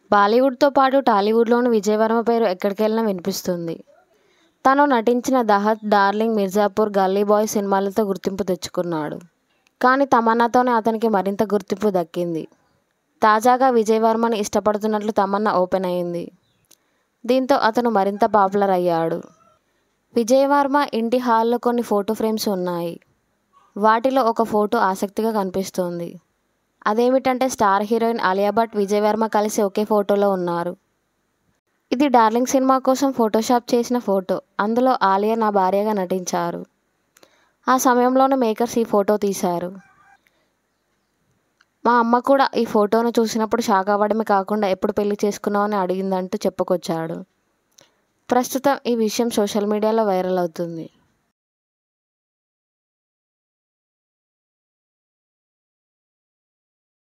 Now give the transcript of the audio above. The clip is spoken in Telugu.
బాలీవుడ్తో పాటు టాలీవుడ్లోనూ విజయ్ వర్మ పేరు ఎక్కడికెళ్ళినా వినిపిస్తుంది. తను నటించిన దహత్, డార్లింగ్, మిర్జాపూర్, గల్లీ బాయ్ సినిమాలతో గుర్తింపు తెచ్చుకున్నాడు. కానీ తమన్నాతోనే అతనికి మరింత గుర్తింపు దక్కింది. తాజాగా విజయ్ వర్మని ఇష్టపడుతున్నట్లు తమన్నా ఓపెన్ అయింది. దీంతో అతను మరింత పాపులర్ అయ్యాడు. విజయ్ వర్మ ఇంటి హాల్లో కొన్ని ఫోటో ఫ్రేమ్స్ ఉన్నాయి. వాటిలో ఒక ఫోటో ఆసక్తిగా కనిపిస్తోంది. అదేమిటంటే స్టార్ హీరోయిన్ ఆలియా భట్, విజయ్ వర్మ కలిసి ఒకే ఫోటోలో ఉన్నారు. ఇది డార్లింగ్ సినిమా కోసం ఫోటోషాప్ చేసిన ఫోటో. అందులో ఆలియా నా భార్యగా నటించారు. ఆ సమయంలోనే మేకర్స్ ఈ ఫోటో తీశారు. మా అమ్మ కూడా ఈ ఫోటోను చూసినప్పుడు షాక్ అవ్వడమే కాకుండా ఎప్పుడు పెళ్లి చేసుకున్నావని అడిగిందంటూ చెప్పుకొచ్చాడు. ప్రస్తుతం ఈ విషయం సోషల్ మీడియాలో వైరల్ అవుతుంది.